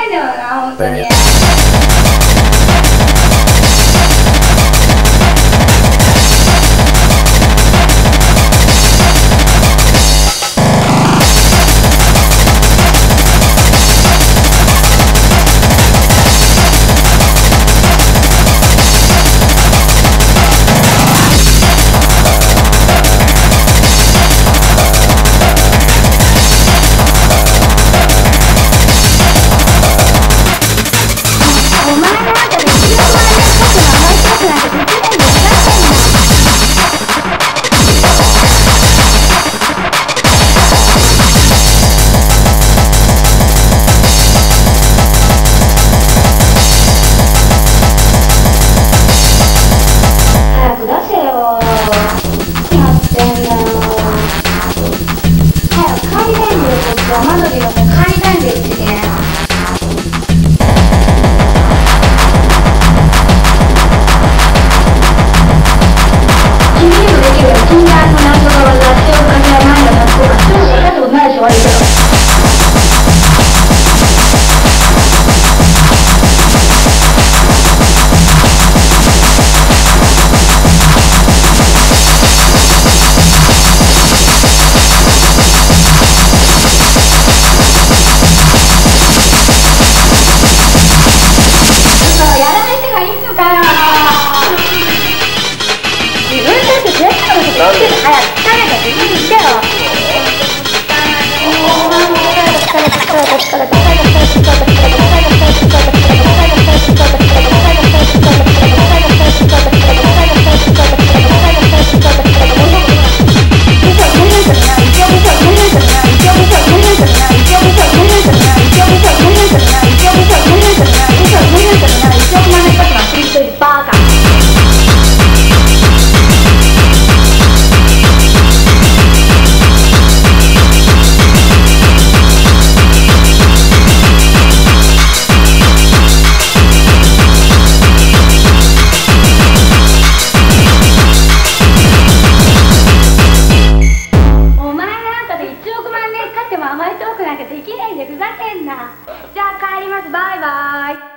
んだよな、本当に。山のりを帰りたいんですね。君にもできるよ。君がなんとかは雑誌をかけられないのだとか、そういうのやったことないでしょ、悪いけど。早く疲れた自分にしてよ。甘いトークなんかできないんでふざけんな。じゃあ帰ります。バイバイ。